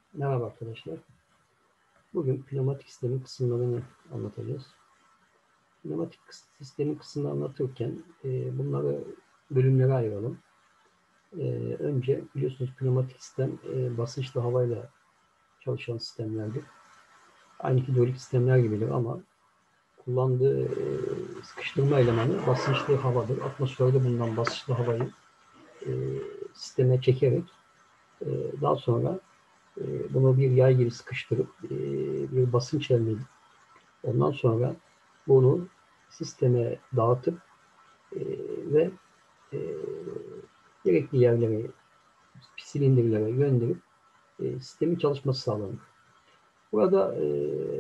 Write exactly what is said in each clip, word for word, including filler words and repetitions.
Merhaba arkadaşlar. Bugün pneumatik sistemin kısımlarını anlatacağız. Pneumatik sistemin kısmını anlatırken e, bunları bölümlere ayıralım. E, önce biliyorsunuz pneumatik sistem e, basınçlı havayla çalışan sistemlerdir. Aynı hidrolik sistemler gibidir ama kullandığı e, sıkıştırma elemanı basınçlı havadır. Atmosferde bulunan basınçlı havayı e, sisteme çekerek e, daha sonra e, bunu bir yay gibi sıkıştırıp e, bir basınç elde edip ondan sonra bunu sisteme dağıtıp e, ve e, gerekli yerlere, silindirlere gönderip e, sistemin çalışması sağlanır. Burada e,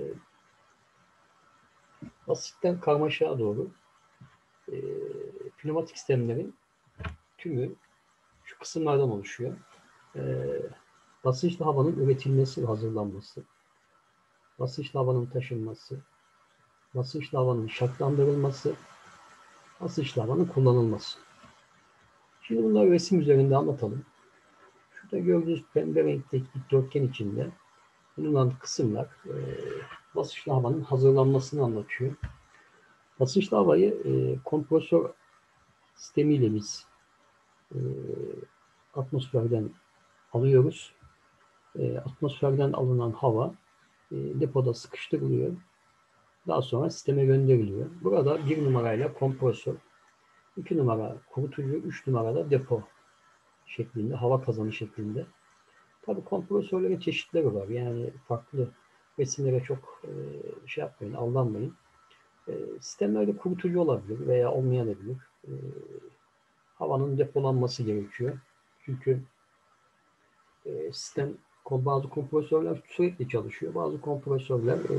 basitten karmaşaya doğru e, pneumatik sistemlerin tümü şu kısımlardan oluşuyor. E, basınçlı havanın üretilmesi ve hazırlanması, basınçlı havanın taşınması, basınçlı havanın şartlandırılması, basınçlı havanın kullanılması. Şimdi bunları resim üzerinde anlatalım. Şurada gördüğünüz pembe renkteki dikdörtgen içinde bulunan kısımlar e, basınçlı havanın hazırlanmasını anlatıyor. Basınçlı havayı e, kompresör sistemiyle biz e, atmosferden alıyoruz. E, atmosferden alınan hava e, depoda sıkıştırılıyor. Daha sonra sisteme gönderiliyor. Burada bir numarayla kompresör, iki numara kurutucu, üç numarada depo şeklinde, hava kazanı şeklinde. Tabii kompresörlerin çeşitleri var. Yani farklı resimlere çok e, şey yapmayın, aldanmayın. E, sistemlerde kurutucu olabilir veya olmayabilir. E, havanın depolanması gerekiyor. Çünkü e, sistem bazı kompresörler sürekli çalışıyor. Bazı kompresörler e,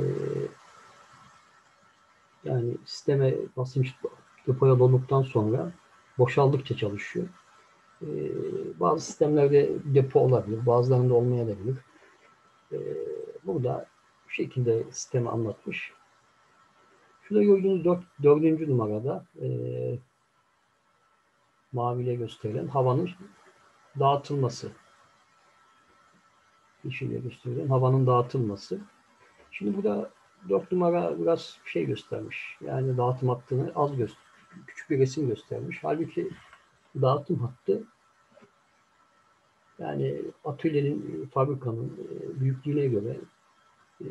yani sisteme basınç depoya dolduktan sonra boşaldıkça çalışıyor. E, bazı sistemlerde depo olabilir, bazılarında olmayabilir. E, burada bu şekilde sistemi anlatmış. Şurada gördüğünüz dört, dördüncü numarada e, maviyle gösterilen havanın dağıtılması. Yeşille gösterilen havanın dağıtılması. Şimdi burada dört numara biraz şey göstermiş. Yani dağıtım hattını az göster, küçük bir resim göstermiş. Halbuki dağıtım hattı yani atölyenin, fabrikanın büyüklüğüne göre e,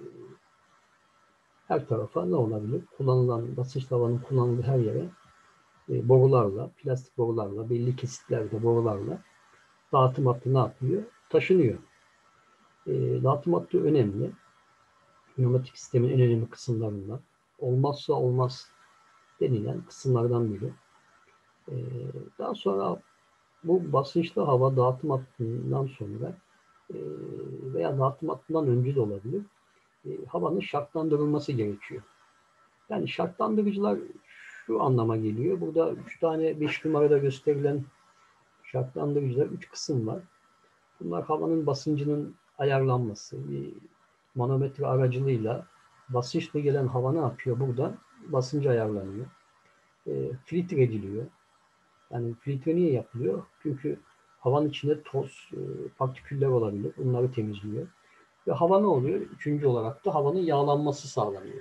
her tarafa ne olabilir? Kullanılan basınçlı havanın kullanıldığı her yere e, borularla, plastik borularla, belli kesitlerde borularla dağıtım hattı ne yapıyor? Taşınıyor. E, dağıtım hattı önemli. Pneumatik sistemin en önemli kısımlarından. Olmazsa olmaz denilen kısımlardan biri. E, daha sonra bu basınçlı hava dağıtım hattından sonra e, veya dağıtım hattından önce de olabilir. E, havanın şartlandırılması gerekiyor. Yani şartlandırıcılar şu anlama geliyor. Burada üç tane beş numarada gösterilen şartlandırıcılar üç kısım var. Bunlar havanın basıncının ayarlanması. Bir manometre aracılığıyla basınçla gelen hava ne yapıyor? Burada basıncı ayarlanıyor. E, filtre ediliyor. Yani filtre niye yapılıyor? Çünkü havanın içinde toz, e, partiküller olabilir. Bunları temizliyor. Ve hava ne oluyor? Üçüncü olarak da havanın yağlanması sağlanıyor.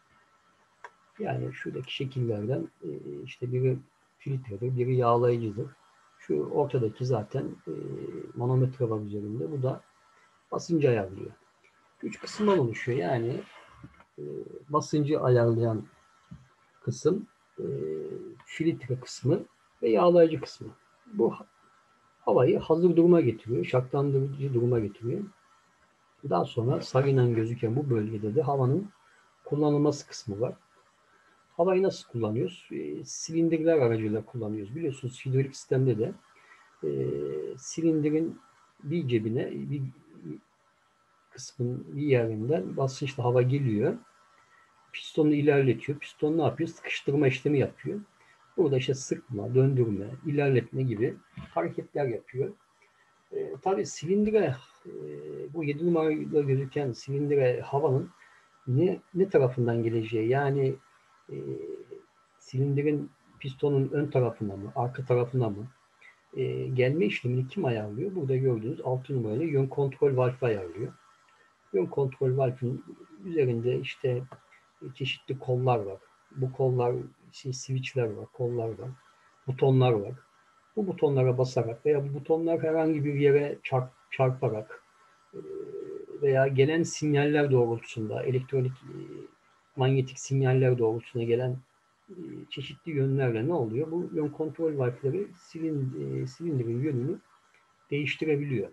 Yani şuradaki şekillerden e, işte biri filtredir, biri yağlayıcıdır. Şu ortadaki zaten e, manometre var üzerinde. Bu da basıncı ayarlıyor. Üç kısımdan oluşuyor. Yani e, basıncı ayarlayan kısım, e, filtre kısmı ve yağlayıcı kısmı. Bu havayı hazır duruma getiriyor, şartlandırıcı duruma getiriyor. Daha sonra sarıyla gözüken bu bölgede de havanın kullanılması kısmı var. Havayı nasıl kullanıyoruz? E, silindirler aracıyla kullanıyoruz. Biliyorsunuz hidrolik sistemde de e, silindirin bir cebine, bir kısmın bir yerinden basınçlı hava geliyor. Pistonu ilerletiyor. Piston ne yapıyor? Sıkıştırma işlemi yapıyor. Burada işte sıkma, döndürme, ilerletme gibi hareketler yapıyor. E, tabii silindire, e, bu yedi numarayla gözüken silindire havanın ne, ne tarafından geleceği, yani e, silindirin pistonun ön tarafına mı, arka tarafına mı, e, gelme işlemini kim ayarlıyor? Burada gördüğünüz altı numaralı yön kontrol valfi ayarlıyor. Yön kontrol valfinin üzerinde işte çeşitli kollar var. Bu kollar, şey, switchler var, kollar var, butonlar var. Bu butonlara basarak veya bu butonlar herhangi bir yere çarp, çarparak veya gelen sinyaller doğrultusunda, elektronik manyetik sinyaller doğrultusunda gelen çeşitli yönlerle ne oluyor? Bu yön kontrol valfleri silin, silindirin yönünü değiştirebiliyor.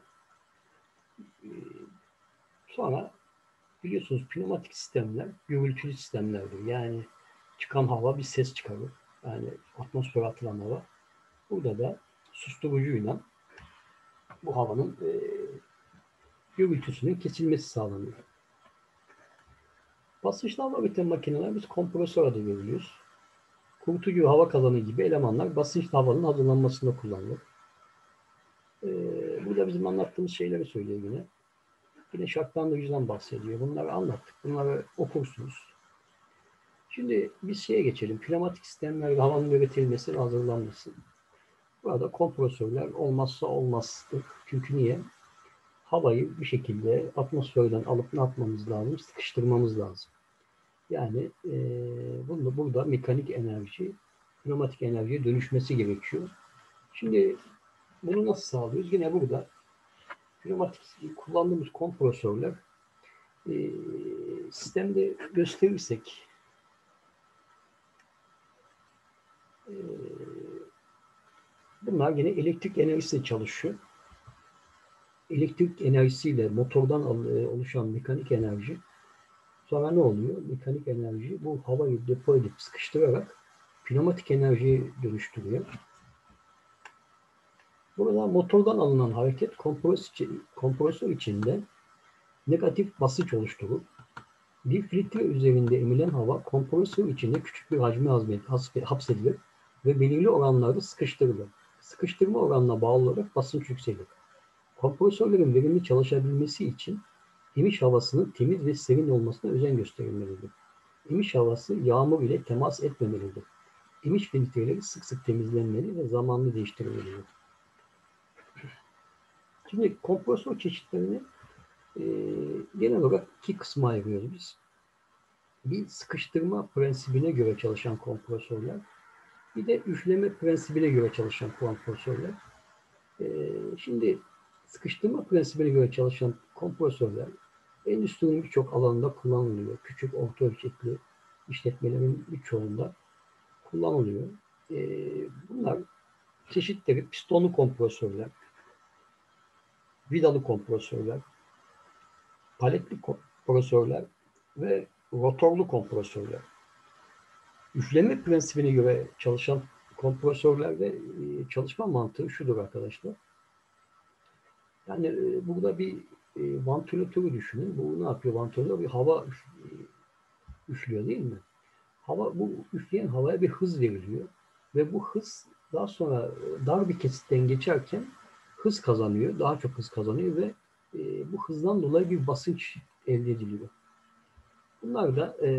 Sonra biliyorsunuz pneumatik sistemler gürültülü sistemlerdir. Yani çıkan hava bir ses çıkarır. Yani atmosfere atılan hava. Burada da susturucuyla bu havanın e, gürültüsünün kesilmesi sağlanıyor. Basınçlı hava üreten makineler biz kompresör adı veriliyoruz. Kurutucu hava kazanı gibi elemanlar basınçlı havanın hazırlanmasında kullanılır. E, burada bizim anlattığımız şeyleri söylüyor yine. Yine şartlandırıcıdan bahsediyor. Bunları anlattık. Bunları okursunuz. Şimdi biz şeye geçelim. Pneumatik sistemlerde havanın üretilmesi ve hazırlanması. Burada kompresörler olmazsa olmazdır. Çünkü niye? Havayı bir şekilde atmosferden alıp ne yapmamız lazım? Sıkıştırmamız lazım. Yani e, bunda, burada mekanik enerji pneumatik enerjiye dönüşmesi gerekiyor. Şimdi bunu nasıl sağlıyoruz? Yine burada pneumatik kullandığımız kompresörler e, sistemde gösterirsek e, bunlar yine elektrik enerjisiyle çalışıyor. Elektrik enerjisiyle motordan oluşan mekanik enerji sonra ne oluyor? Mekanik enerji bu havayı depo edip sıkıştırarak pneumatik enerjiye dönüştürüyor. Burada motordan alınan hareket kompresör içinde negatif basınç oluşturur. Bir filtre üzerinde emilen hava kompresör içinde küçük bir hacme hapsedilir ve belirli oranlarda sıkıştırılır. Sıkıştırma oranına bağlı olarak basınç yükselir. Kompresörlerin verimli çalışabilmesi için emiş havasının temiz ve serin olmasına özen gösterilmelidir. Emiş havası yağmur ile temas etmemelidir. Emiş filtreleri sık sık temizlenmeli ve zamanlı değiştirilmelidir. Şimdi kompresör çeşitlerini e, genel olarak iki kısma ayırıyoruz biz. Bir sıkıştırma prensibine göre çalışan kompresörler, bir de üfleme prensibine göre çalışan kompresörler. E, şimdi sıkıştırma prensibine göre çalışan kompresörler endüstrinin birçok alanında kullanılıyor. Küçük, orta ölçekli işletmelerin birçoğunda kullanılıyor. E, bunlar çeşitleri pistonlu kompresörler, vidalı kompresörler, paletli kompresörler ve rotorlu kompresörler. Üfleme prensibine göre çalışan kompresörlerde çalışma mantığı şudur arkadaşlar. Yani burada bir vantilatörü düşünün. Bu ne yapıyor vantilatör? Bir hava üflüyor değil mi? Hava, bu üfleyen havaya bir hız veriliyor. Ve bu hız daha sonra dar bir kesitten geçerken hız kazanıyor. Daha çok hız kazanıyor ve bu hızdan dolayı bir basınç elde ediliyor. Bunlar da e,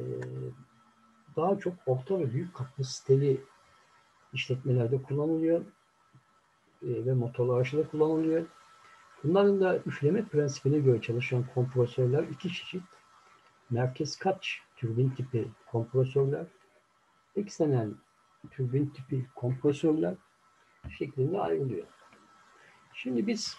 daha çok orta ve büyük kapasiteli işletmelerde kullanılıyor e, ve motorlu araçlarda kullanılıyor. Bunların da üfleme prensibine göre çalışan kompresörler iki çeşit. Merkez kaç türbin tipi kompresörler, eksenel türbin tipi kompresörler şeklinde ayrılıyor. Şimdi biz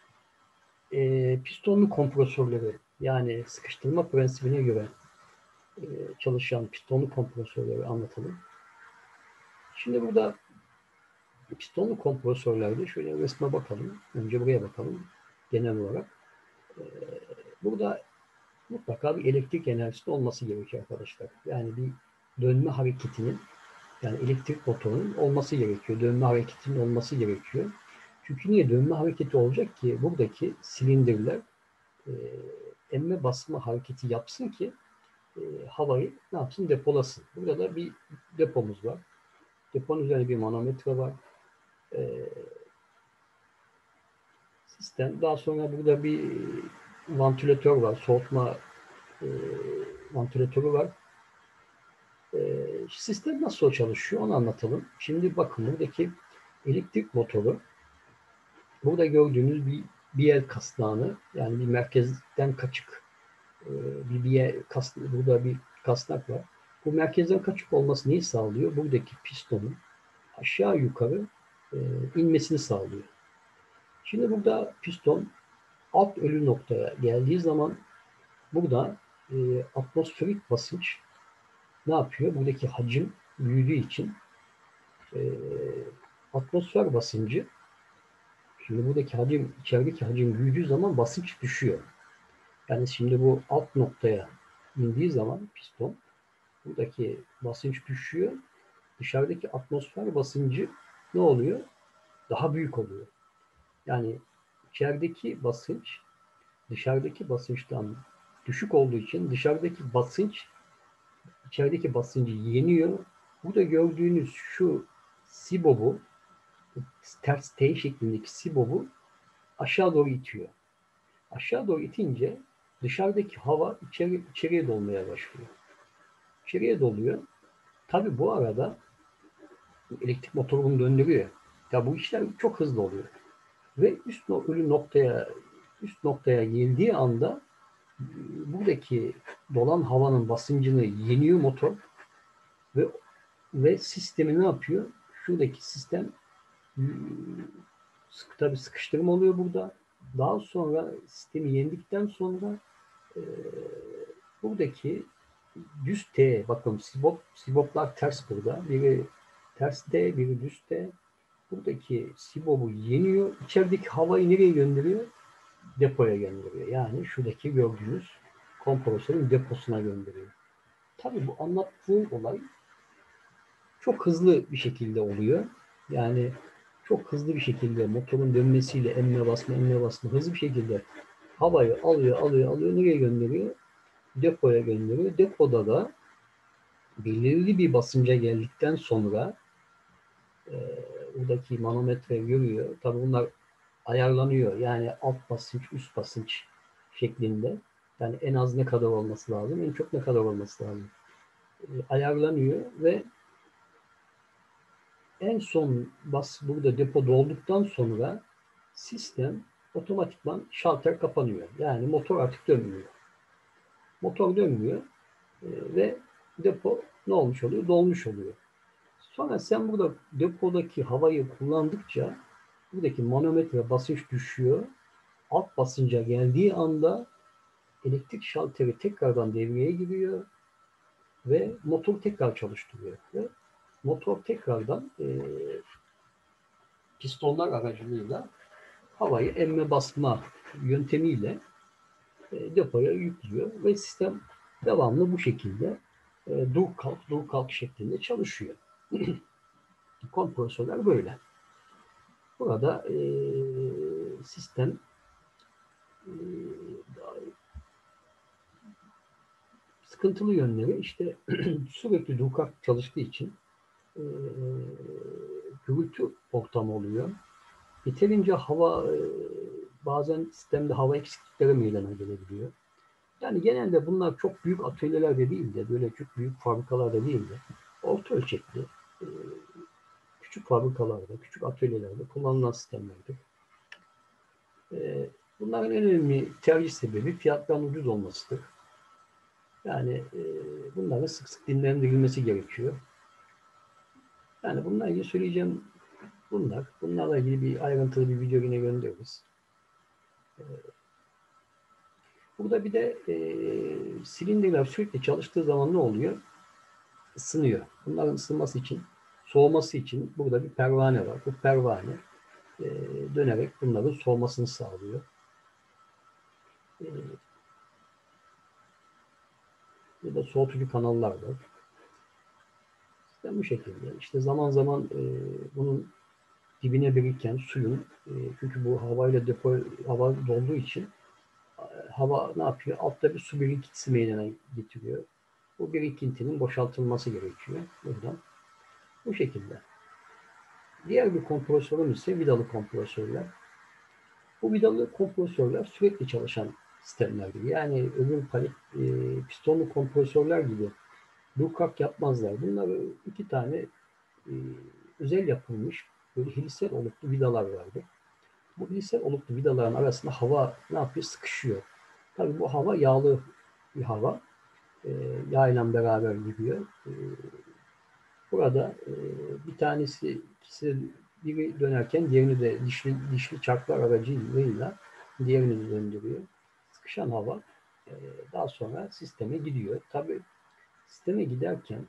e, pistonlu kompresörleri yani sıkıştırma prensibine göre e, çalışan pistonlu kompresörleri anlatalım. Şimdi burada pistonlu kompresörlerde şöyle resme bakalım. Önce buraya bakalım genel olarak. Ee, burada mutlaka bir elektrik enerjisi olması gerekiyor arkadaşlar. Yani bir dönme hareketinin yani elektrik motorunun olması gerekiyor. Dönme hareketinin olması gerekiyor. Çünkü niye dönme hareketi olacak ki buradaki silindirler e, emme basma hareketi yapsın ki e, havayı ne yapsın depolasın. Burada da bir depomuz var. Deponun üzerinde bir manometre var. E, sistem. Daha sonra burada bir vantilatör var. Soğutma e, vantilatörü var. E, sistem nasıl çalışıyor onu anlatalım. Şimdi bakın buradaki Elektrik motoru, burada gördüğünüz bir biel kasnağını, yani bir merkezden kaçık bir biel kasnak, burada bir kasnak var. Bu merkezden kaçık olması neyi sağlıyor? Buradaki pistonun aşağı yukarı e, inmesini sağlıyor. Şimdi burada piston alt ölü noktaya geldiği zaman burada e, atmosferik basınç ne yapıyor? Buradaki hacim büyüdüğü için e, atmosfer basıncı, şimdi buradaki hacim, içerideki hacim büyüdüğü zaman basınç düşüyor. Yani şimdi bu alt noktaya indiği zaman piston, buradaki basınç düşüyor. Dışarıdaki atmosfer basıncı ne oluyor? Daha büyük oluyor. Yani içerideki basınç dışarıdaki basınçtan düşük olduğu için dışarıdaki basınç içerideki basıncı yeniyor. Burada gördüğünüz şu sibobu, ters T şeklindeki sibobu aşağı doğru itiyor. Aşağı doğru itince dışarıdaki hava içeri, içeriye dolmaya başlıyor. İçeriye doluyor. Tabi bu arada elektrik motorunu döndürüyor. Ya bu işler çok hızlı oluyor. Ve üst ölü noktaya üst noktaya geldiği anda buradaki dolan havanın basıncını yeniyor motor ve ve sistemi ne yapıyor? Şuradaki sistem sıkı, tabii sıkıştırma oluyor burada. Daha sonra sistemi yendikten sonra e, buradaki düz T, bakın sibop, siboplar ters burada. Biri ters T, biri düz T. Buradaki sibobu yeniyor. İçerideki havayı nereye gönderiyor? Depoya gönderiyor. Yani şuradaki gördüğünüz kompresörün deposuna gönderiyor. Tabii bu anlattığım olay çok hızlı bir şekilde oluyor. Yani çok hızlı bir şekilde motorun dönmesiyle emme basma, emme basma hızlı bir şekilde havayı alıyor, alıyor, alıyor. Nereye gönderiyor? Depoya gönderiyor. Depoda da belirli bir basınca geldikten sonra e, buradaki manometre görüyor. Tabii bunlar ayarlanıyor. Yani alt basınç, üst basınç şeklinde. Yani en az ne kadar olması lazım, en çok ne kadar olması lazım. E, ayarlanıyor ve en son bas burada depo dolduktan sonra sistem otomatikman şalter kapanıyor. Yani motor artık dönmüyor. Motor dönmüyor e, ve depo ne olmuş oluyor? Dolmuş oluyor. Sonra sen burada depodaki havayı kullandıkça buradaki manometre basınç düşüyor. Alt basınca geldiği anda elektrik şalteri tekrardan devreye giriyor ve motor tekrar çalıştırıyor. Ve motor tekrardan e, pistonlar aracılığıyla havayı emme basma yöntemiyle e, depoya yüklüyor ve sistem devamlı bu şekilde e, dur kalk dur kalk şeklinde çalışıyor. Kompresörler böyle. Burada e, sistem e, sıkıntılı yönleri işte sürekli dur kalk çalıştığı için e, gürültü ortamı oluyor. Yeterince hava e, bazen sistemde hava eksiklikleri meydana gelebiliyor. Yani genelde bunlar çok büyük atölyelerde değil de böyle çok büyük fabrikalarda değil de orta ölçekli e, küçük fabrikalarda, küçük atölyelerde kullanılan sistemlerdir. E, bunların en önemli tercih sebebi fiyatların ucuz olmasıdır. Yani e, bunların sık sık dinlendirilmesi gerekiyor. Yani bununla ilgili söyleyeceğim bunlar. Bunlarla ilgili bir ayrıntılı bir video yine göndeririz. E, burada bir de e, silindirler sürekli çalıştığı zaman ne oluyor? Isınıyor. Bunların ısınması için, soğuması için burada bir pervane var. Bu pervane e, dönerek bunların soğumasını sağlıyor. E, burada soğutucu kanallar var. İşte bu şekilde. İşte zaman zaman e, bunun dibine biriken suyun, e, çünkü bu havayla depo, hava dolduğu için e, hava ne yapıyor? Altta bir su birikintisi meydana getiriyor. Bu birikintinin boşaltılması gerekiyor. Buradan. Bu şekilde. Diğer bir kompresörümüz ise vidalı kompresörler. Bu vidalı kompresörler sürekli çalışan sistemlerdir. Yani öbür palet, e, pistonlu kompresörler gibi dur kalk yapmazlar. Bunlar iki tane e, özel yapılmış böyle helisel oluklu vidalar vardır. Bu helisel oluklu vidaların arasında hava ne yapıyor? Sıkışıyor. Tabii bu hava yağlı bir hava. E, yağ ile beraber gidiyor. E, burada e, bir tanesi ikisi biri dönerken diğerini de dişli, dişli çarklar aracılığıyla diğerini de döndürüyor. Sıkışan hava e, daha sonra sisteme gidiyor. Tabii sisteme giderken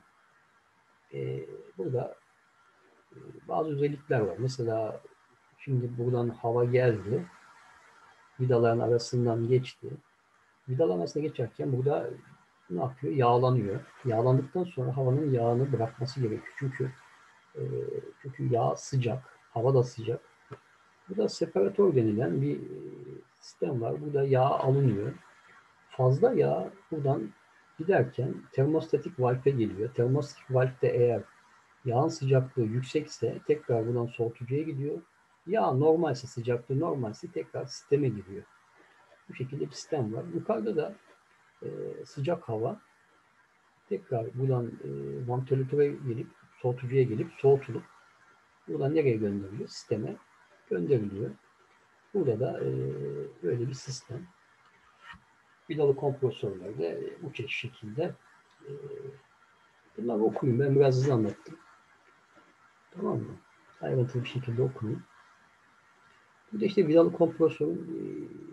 e, burada e, bazı özellikler var. Mesela şimdi buradan hava geldi. Vidaların arasından geçti. Vidaların arasında geçerken burada ne yapıyor? Yağlanıyor. Yağlandıktan sonra havanın yağını bırakması gerekiyor. Çünkü e, çünkü yağ sıcak, hava da sıcak. Burada separatör denilen bir sistem var. Burada yağ alınıyor. Fazla yağ buradan giderken termostatik valve geliyor. Termostatik valve de eğer yağın sıcaklığı yüksekse tekrar buradan soğutucuya gidiyor. Yağ normalse, sıcaklığı normalse tekrar sisteme giriyor. Bu şekilde bir sistem var. Yukarıda da e, sıcak hava tekrar buradan e, vantilatöre gelip soğutucuya gelip soğutulup buradan nereye gönderiliyor? Sisteme gönderiliyor. Burada da e, böyle bir sistem. Vidalı kompresörlerde bu çeşit şekilde e, bunları okuyun. Ben biraz hızlı anlattım. Tamam mı? Ayrıntılı bir şekilde okuyun. Burada işte vidalı kompresörün e,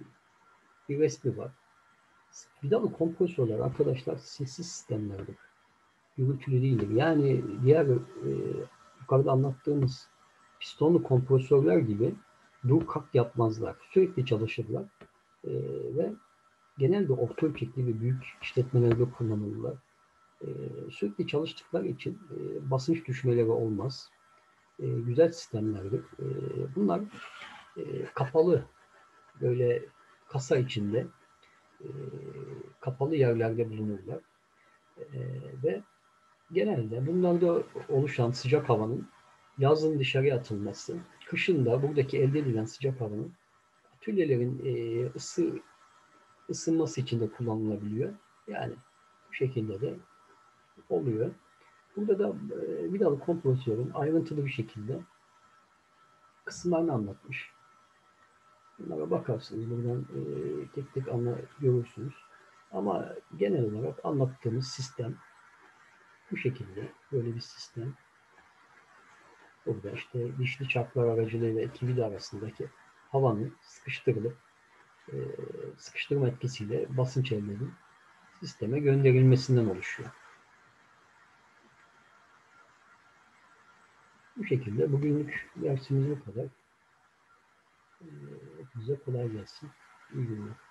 bir resmi var. Vidalı kompresörler arkadaşlar sessiz sistemlerdir. Gürültülü değildir. Yani diğer e, yukarıda anlattığımız pistonlu kompresörler gibi dur kalk yapmazlar. Sürekli çalışırlar. E, ve genelde orta ölçekli ve büyük işletmelerde kullanılırlar. E, sürekli çalıştıkları için e, basınç düşmeleri olmaz. E, güzel sistemlerdir. E, bunlar e, kapalı böyle kasa içinde e, kapalı yerlerde bulunurlar. E, ve genelde bunlarda oluşan sıcak havanın yazın dışarıya atılması, kışın da buradaki elde edilen sıcak havanın atölyelerin e, ısı ısınması için de kullanılabiliyor. Yani bu şekilde de oluyor. Burada da e, vidalı kompresörün ayrıntılı bir şekilde kısımlarını anlatmış. Bunlara bakarsınız. Buradan e, tek tek anla, görürsünüz. Ama genel olarak anlattığımız sistem bu şekilde. Böyle bir sistem. Burada işte dişli çarklar aracılığıyla iki vida arasındaki havanın sıkıştırılıp e, sıkıştırma etkisiyle basınç elde edilip sisteme gönderilmesinden oluşuyor. Bu şekilde bugünlük dersimiz bu kadar. Hepinize kolay gelsin. İyi günler.